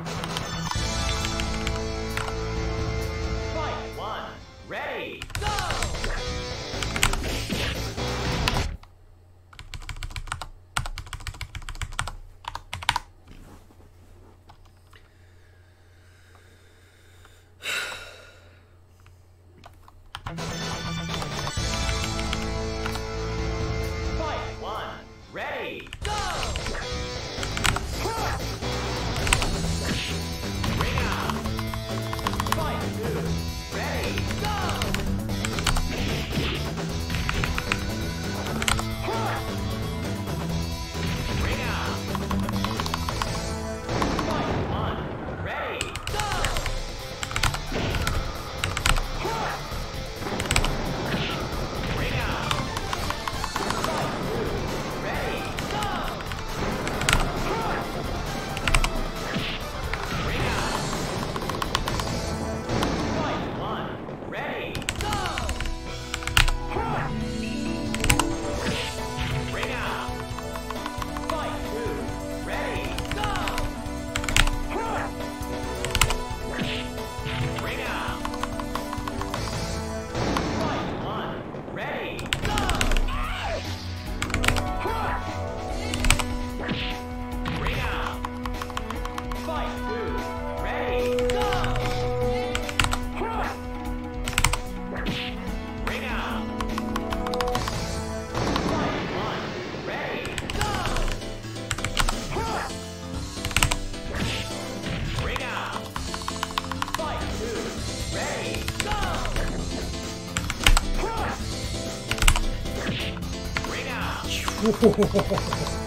Fight one. Ready. Go! Fight one. Ready. Go! Ring out. Fight two. Ready. Go! Ring out. Fight one. Ready. Go! Ring out. Fight two. Ready. Go! Ring out. Fight one. Ready. Go! Ring out. Fight two. Ready. Go! Ring out. Fight one. Ready. Go! Ring out. Fight two. Ready. Go! Ring out. Fight one. Ready. Go! Ring out. Fight two. Ready. Go! Ring out.